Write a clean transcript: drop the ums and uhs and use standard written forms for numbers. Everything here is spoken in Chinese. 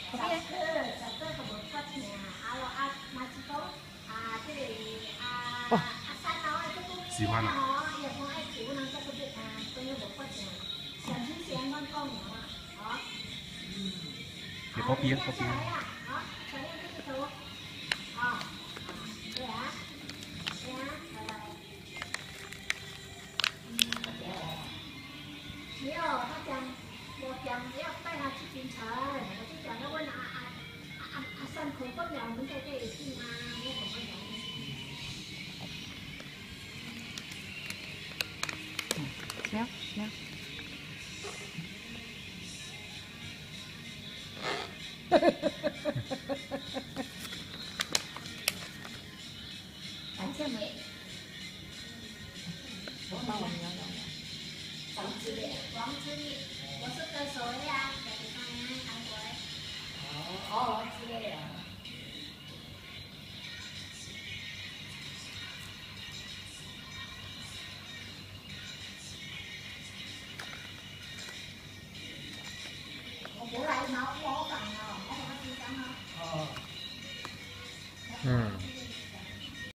喜欢啊。给包边，包边。没有，他讲，我讲要带他去槟城，我就讲要问阿三口分了，能在这里住吗？我怎么讲？行行。感谢没？我帮我聊聊。王之烈，我是歌手呀，在地方呀，韩国。哦，之类的。我过来拿模仿了，我把它记上了。哦。